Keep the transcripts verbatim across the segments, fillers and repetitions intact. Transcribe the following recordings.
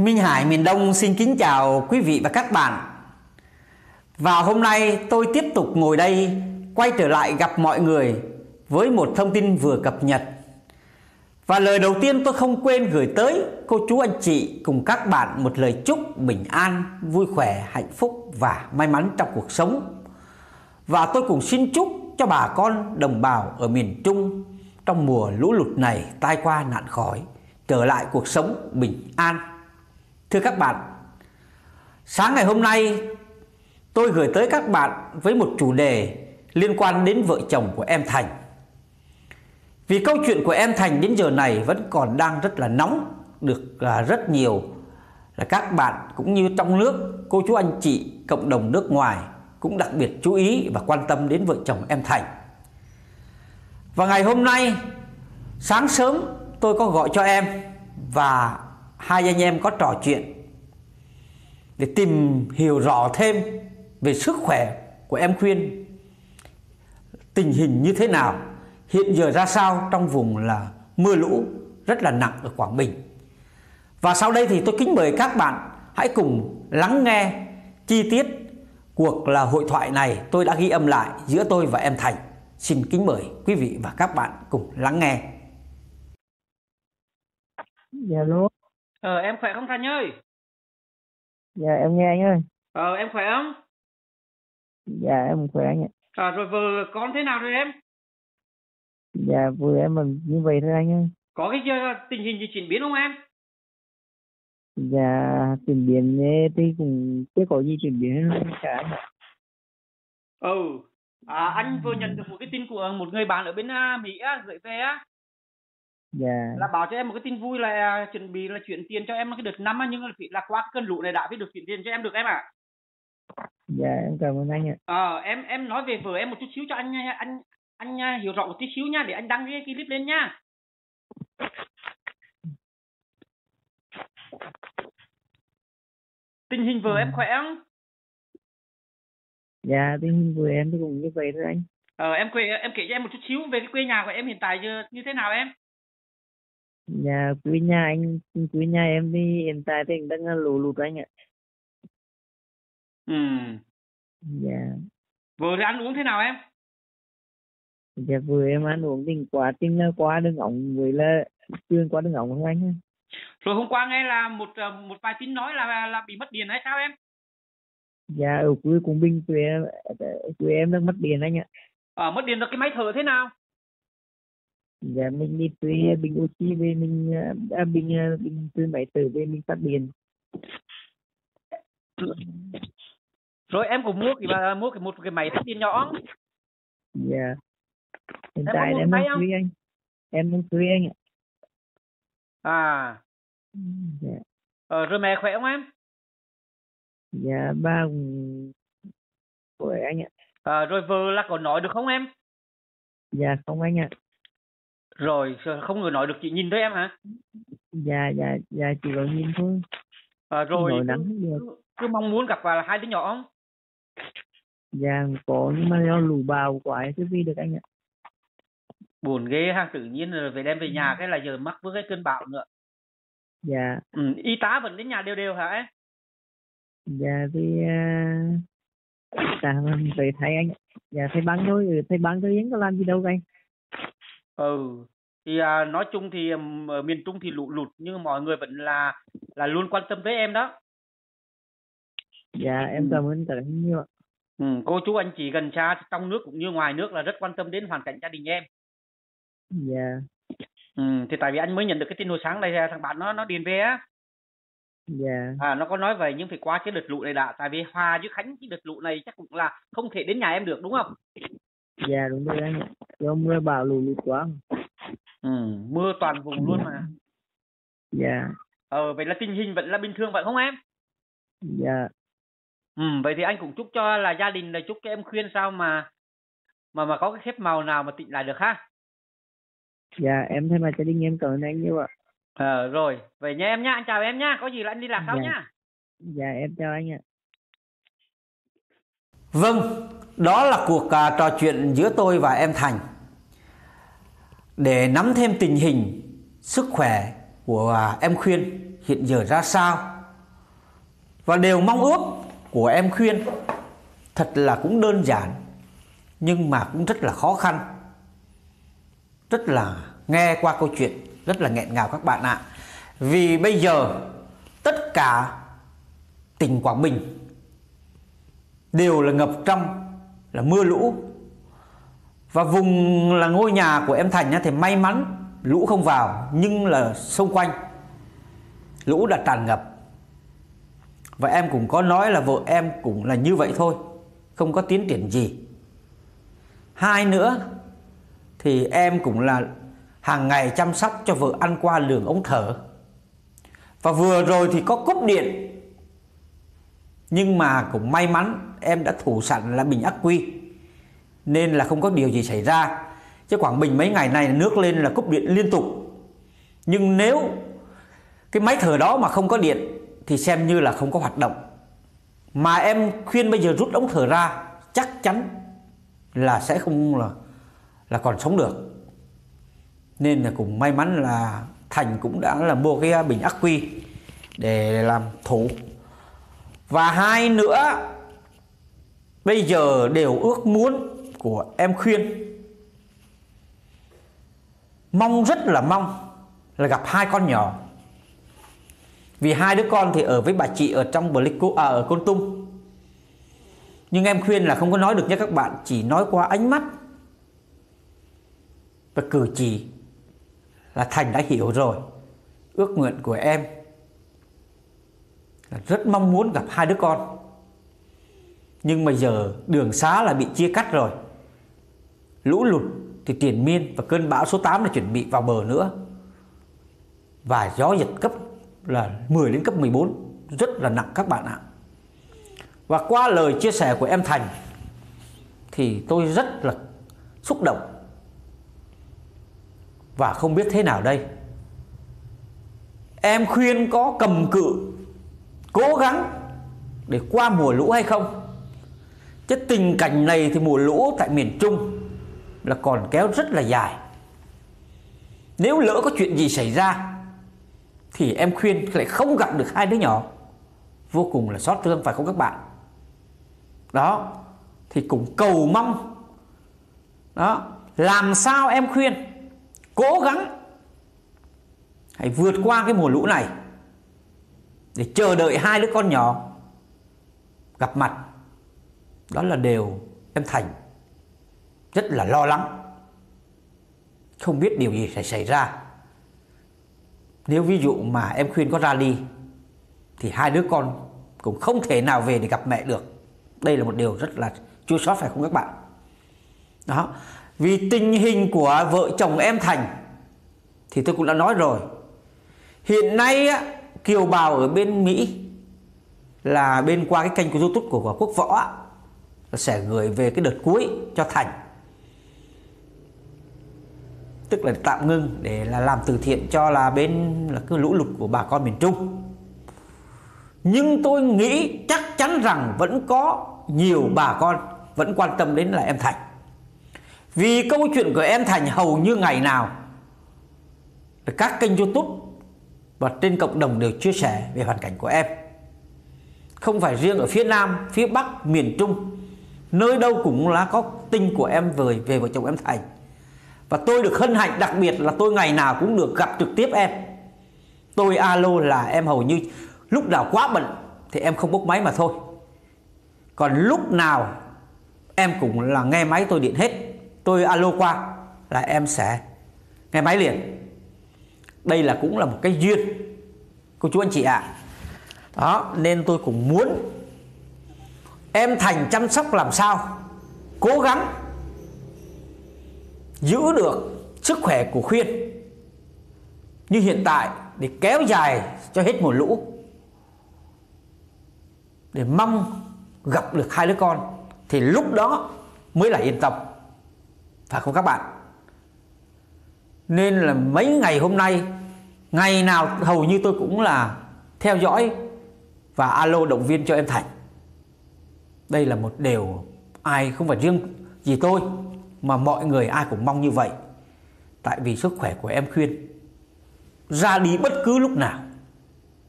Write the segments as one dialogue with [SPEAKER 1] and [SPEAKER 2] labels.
[SPEAKER 1] Minh Hải miền Đông xin kính chào quý vị và các bạn. Và hôm nay tôi tiếp tục ngồi đây quay trở lại gặp mọi người với một thông tin vừa cập nhật. Và lời đầu tiên tôi không quên gửi tới cô chú anh chị cùng các bạn một lời chúc bình an, vui khỏe, hạnh phúc và may mắn trong cuộc sống. Và tôi cũng xin chúc cho bà con đồng bào ở miền Trung trong mùa lũ lụt này tai qua nạn khỏi, trở lại cuộc sống bình an. Thưa các bạn, sáng ngày hôm nay tôi gửi tới các bạn với một chủ đề liên quan đến vợ chồng của em Thành. Vì câu chuyện của em Thành đến giờ này vẫn còn đang rất là nóng, được rất nhiều là các bạn cũng như trong nước, cô chú anh chị, cộng đồng nước ngoài cũng đặc biệt chú ý và quan tâm đến vợ chồng em Thành. Và ngày hôm nay sáng sớm tôi có gọi cho em và hai anh em có trò chuyện để tìm hiểu rõ thêm về sức khỏe của em Khuyên, tình hình như thế nào, hiện giờ ra sao trong vùng là mưa lũ rất là nặng ở Quảng Bình. Và sau đây thì tôi kính mời các bạn hãy cùng lắng nghe chi tiết cuộc là hội thoại này tôi đã ghi âm lại giữa tôi và em Thành. Xin kính mời quý vị và các bạn cùng lắng nghe.
[SPEAKER 2] Dạ luôn.
[SPEAKER 3] Ờ em khỏe không Thành ơi?
[SPEAKER 2] Dạ em nghe anh ơi.
[SPEAKER 3] Ờ em khỏe không?
[SPEAKER 2] Dạ em khỏe anh ạ.
[SPEAKER 3] À, rồi vợ con thế nào rồi em?
[SPEAKER 2] Dạ vừa em mình như vậy thôi anh ơi.
[SPEAKER 3] Có cái uh, tình hình gì chuyển biến không em?
[SPEAKER 2] Dạ chuyển biến thì cũng chưa có gì chuyển biến cả anh ạ.
[SPEAKER 3] Ừ à, anh vừa nhận được một cái tin của một người bạn ở bên uh, Mỹ á, gửi về á.
[SPEAKER 2] Dạ.
[SPEAKER 3] Là bảo cho em một cái tin vui là uh, chuẩn bị là chuyển tiền cho em cái đợt năm á, nhưng mà là qua cái cơn lũ này đã phải được chuyển tiền cho em được em ạ. À?
[SPEAKER 2] Dạ em cảm ơn anh ạ.
[SPEAKER 3] Ờ em em nói về vợ em một chút xíu cho anh anh anh hiểu rõ một tí xíu nha, để anh đăng cái clip lên nha. Tình hình vợ em khỏe không?
[SPEAKER 2] Dạ tình hình vợ em thì cũng như vậy thôi anh.
[SPEAKER 3] Ờ em kể em kể cho em một chút xíu về cái quê nhà của em hiện tại giờ như thế nào em?
[SPEAKER 2] Dạ quê nhà anh, quê nhà em thì hiện tại thì đang lũ lụt anh ạ.
[SPEAKER 3] Ừ.
[SPEAKER 2] Dạ.
[SPEAKER 3] Vợ thì ăn uống thế nào em?
[SPEAKER 2] Dạ vừa em ăn uống thì quá trình là qua đường ống với là truyền qua đường ống không anh.
[SPEAKER 3] Rồi hôm qua nghe là một một vài tin nói là là bị mất điện hay sao em?
[SPEAKER 2] Dạ ở quê Quảng Bình quê em, quê em đang mất điện anh ạ.
[SPEAKER 3] Ờ mất điện được cái máy thở thế nào?
[SPEAKER 2] Dạ mình đi thuê bình oxy về mình à, bình bình thuê máy thở về mình phát điện.
[SPEAKER 3] Rồi em cũng mua cái mua cái một cái máy phát điện nhỏ không?
[SPEAKER 2] Dạ. Hiện
[SPEAKER 3] em
[SPEAKER 2] tại em đang thuê anh. Em đang thuê anh ạ.
[SPEAKER 3] À.
[SPEAKER 2] Dạ.
[SPEAKER 3] Ờ rồi mẹ khỏe không em?
[SPEAKER 2] Dạ ba cũng khỏe anh ạ.
[SPEAKER 3] À, rồi vợ là có nói được không em?
[SPEAKER 2] Dạ không anh ạ.
[SPEAKER 3] Rồi không người nói được, chị nhìn thấy em hả?
[SPEAKER 2] Dạ dạ dạ chỉ có nhìn thôi.
[SPEAKER 3] À, rồi
[SPEAKER 2] nói
[SPEAKER 3] cứ, cứ, cứ mong muốn gặp vào hai đứa nhỏ không?
[SPEAKER 2] Dạ có, nhưng mà do lũ bào quá chứ gì được anh ạ.
[SPEAKER 3] Buồn ghê ha, tự nhiên rồi về đem về nhà cái là giờ mắc với cái cơn bão nữa.
[SPEAKER 2] Dạ.
[SPEAKER 3] Ừ, y tá vẫn đến nhà đều đều hả em?
[SPEAKER 2] Dạ thì uh, dạ phải thấy anh ạ. Dạ thấy băng thôi, thấy băng thôi anh có làm gì đâu anh.
[SPEAKER 3] Ừ thì à, nói chung thì ở miền Trung thì lụt lụt nhưng mọi người vẫn là là luôn quan tâm tới em đó.
[SPEAKER 2] Dạ em cảm ơn cả anh nhiều ạ.
[SPEAKER 3] Ừ, cô chú anh chị gần xa trong nước cũng như ngoài nước là rất quan tâm đến hoàn cảnh gia đình em.
[SPEAKER 2] Dạ.
[SPEAKER 3] Ừ, thì tại vì anh mới nhận được cái tin hồi sáng này, thằng bạn nó nó điền về á.
[SPEAKER 2] Dạ.
[SPEAKER 3] À nó có nói vậy nhưng phải qua cái đợt lũ này đã, tại vì Hòa với Khánh cái đợt lũ này chắc cũng là không thể đến nhà em được đúng không?
[SPEAKER 2] Dạ đúng rồi anh ạ. Do mưa bão lũ lụt quá.
[SPEAKER 3] Ừ, mưa toàn vùng luôn mà.
[SPEAKER 2] Dạ.
[SPEAKER 3] Ờ vậy là tình hình vẫn là bình thường vậy không em?
[SPEAKER 2] Dạ.
[SPEAKER 3] Ừ, vậy thì anh cũng chúc cho là gia đình, là chúc cho em Khuyên sao mà mà mà có cái phép màu nào mà tịnh lại được ha.
[SPEAKER 2] Dạ em thay mặt gia đình em cảm ơn anh nhiều ạ.
[SPEAKER 3] Ờ rồi, vậy nha em nhá, anh chào em nhá, có gì là anh đi làm sau
[SPEAKER 2] dạ.
[SPEAKER 3] nhá.
[SPEAKER 2] Dạ em chào anh ạ.
[SPEAKER 1] Vâng, đó là cuộc uh, trò chuyện giữa tôi và em Thành để nắm thêm tình hình sức khỏe của uh, em Khuyên hiện giờ ra sao. Và điều mong ước của em Khuyên thật là cũng đơn giản, nhưng mà cũng rất là khó khăn. Rất là nghe qua câu chuyện rất là nghẹn ngào các bạn ạ. Vì bây giờ tất cả tỉnh Quảng Bình đều là ngập trong là mưa lũ. Và vùng là ngôi nhà của em Thành thì may mắn lũ không vào, nhưng là xung quanh lũ đã tràn ngập. Và em cũng có nói là vợ em cũng là như vậy thôi, không có tiến triển gì. Hai nữa thì em cũng là hàng ngày chăm sóc cho vợ ăn qua đường ống thở. Và vừa rồi thì có cúp điện, nhưng mà cũng may mắn em đã thủ sẵn là bình ắc quy, nên là không có điều gì xảy ra. Chứ Quảng Bình mấy ngày này nước lên là cúp điện liên tục. Nhưng nếu cái máy thở đó mà không có điện thì xem như là không có hoạt động. Mà em Khuyên bây giờ rút ống thở ra chắc chắn là sẽ không là, là còn sống được. Nên là cũng may mắn là Thành cũng đã là mua cái bình ắc quy để làm thủ. Và hai nữa, bây giờ đều ước muốn của em Khuyên, mong rất là mong là gặp hai con nhỏ. Vì hai đứa con thì ở với bà chị ở trong Pleiku, à, ở Kon Tum. Nhưng em Khuyên là không có nói được nha các bạn, chỉ nói qua ánh mắt và cử chỉ là Thành đã hiểu rồi. Ước nguyện của em là rất mong muốn gặp hai đứa con. Nhưng mà giờ đường xá là bị chia cắt rồi. Lũ lụt thì triền miên và cơn bão số tám là chuẩn bị vào bờ nữa. Và gió giật cấp là mười đến cấp mười bốn, rất là nặng các bạn ạ. Và qua lời chia sẻ của em Thành thì tôi rất là xúc động và không biết thế nào đây. Em Khuyên có cầm cự cố gắng để qua mùa lũ hay không? Chứ tình cảnh này thì mùa lũ tại miền Trung là còn kéo rất là dài. Nếu lỡ có chuyện gì xảy ra thì em Khuyên lại không gặp được hai đứa nhỏ, vô cùng là xót thương, phải không các bạn? Đó, thì cũng cầu mong đó, làm sao em Khuyên cố gắng hãy vượt qua cái mùa lũ này để chờ đợi hai đứa con nhỏ gặp mặt. Đó là điều em Thành rất là lo lắng, không biết điều gì sẽ xảy ra. Nếu ví dụ mà em Khuyên có ra đi thì hai đứa con cũng không thể nào về để gặp mẹ được. Đây là một điều rất là chua xót, phải không các bạn? Đó, vì tình hình của vợ chồng em Thành thì tôi cũng đã nói rồi. Hiện nay á, kiều bào ở bên Mỹ là bên qua cái kênh của YouTube của Quốc Võ á, sẽ gửi về cái đợt cuối cho Thành, tức là tạm ngưng để là làm từ thiện cho là bên là cái lũ lụt của bà con miền Trung. Nhưng tôi nghĩ chắc chắn rằng vẫn có nhiều bà con vẫn quan tâm đến là em Thành. Vì câu chuyện của em Thành hầu như ngày nào các kênh YouTube và trên cộng đồng đều chia sẻ về hoàn cảnh của em. Không phải riêng ở phía Nam, phía Bắc, miền Trung, nơi đâu cũng là có tin của em về, về vợ chồng em Thành. Và tôi được hân hạnh đặc biệt là tôi ngày nào cũng được gặp trực tiếp em. Tôi alo là em hầu như lúc nào quá bận thì em không bốc máy mà thôi. Còn lúc nào em cũng là nghe máy tôi điện hết. Tôi alo qua là em sẽ nghe máy liền. Đây là cũng là một cái duyên, cô chú anh chị ạ. À. Đó, nên tôi cũng muốn em Thành chăm sóc làm sao cố gắng giữ được sức khỏe của Khuyên như hiện tại để kéo dài cho hết mùa lũ, để mong gặp được hai đứa con thì lúc đó mới là yên tâm, phải không các bạn? Nên là mấy ngày hôm nay, ngày nào hầu như tôi cũng là theo dõi và alo động viên cho em Thành. Đây là một điều ai không phải riêng gì tôi mà mọi người ai cũng mong như vậy. Tại vì sức khỏe của em Khuyên ra đi bất cứ lúc nào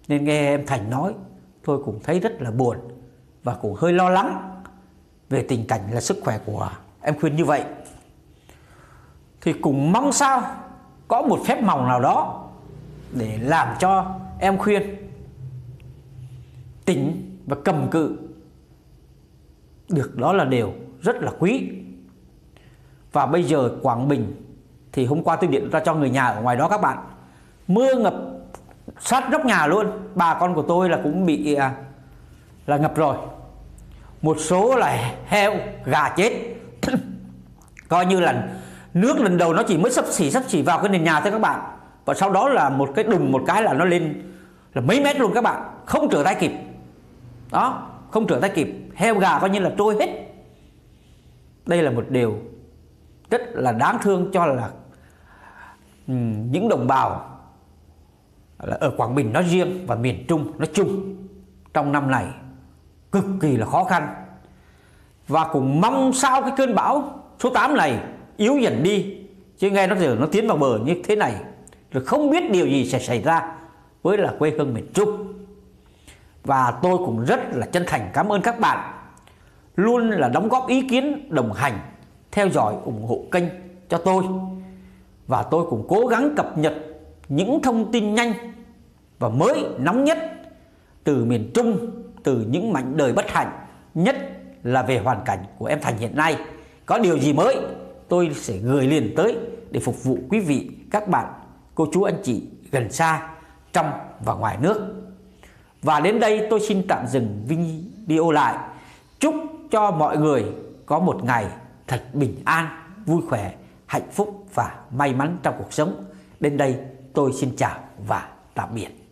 [SPEAKER 1] Nên nghe em Thành nói, tôi cũng thấy rất là buồn và cũng hơi lo lắng về tình cảnh là sức khỏe của em Khuyên như vậy. Thì cũng mong sao có một phép màu nào đó để làm cho em Khuyên tỉnh và cầm cự được, đó là điều rất là quý. Và bây giờ Quảng Bình thì hôm qua tôi điện ra cho người nhà ở ngoài đó các bạn, mưa ngập sát nóc nhà luôn. Bà con của tôi là cũng bị à, là ngập rồi. Một số là heo, gà chết. Coi như là nước lần đầu nó chỉ mới sắp xỉ sắp xỉ vào cái nền nhà thôi các bạn. Và sau đó là một cái đùng một cái là nó lên là mấy mét luôn các bạn, không trở tay kịp. Đó, không trở tay kịp, heo gà coi như là trôi hết. Đây là một điều rất là đáng thương cho là um, những đồng bào là ở Quảng Bình nói riêng và miền Trung nói chung trong năm này cực kỳ là khó khăn. Và cũng mong sao cái cơn bão số tám này yếu dần đi, chứ nghe nó giờ nó tiến vào bờ như thế này rồi không biết điều gì sẽ xảy ra với là quê hương miền Trung. Và tôi cũng rất là chân thành cảm ơn các bạn luôn là đóng góp ý kiến, đồng hành, theo dõi, ủng hộ kênh cho tôi. Và tôi cũng cố gắng cập nhật những thông tin nhanh và mới nóng nhất từ miền Trung, từ những mảnh đời bất hạnh, nhất là về hoàn cảnh của em Thành hiện nay. Có điều gì mới tôi sẽ gửi liền tới để phục vụ quý vị, các bạn, cô chú, anh chị gần xa, trong và ngoài nước. Và đến đây tôi xin tạm dừng video lại. Chúc cho mọi người có một ngày thật bình an, vui khỏe, hạnh phúc và may mắn trong cuộc sống. Đến đây tôi xin chào và tạm biệt.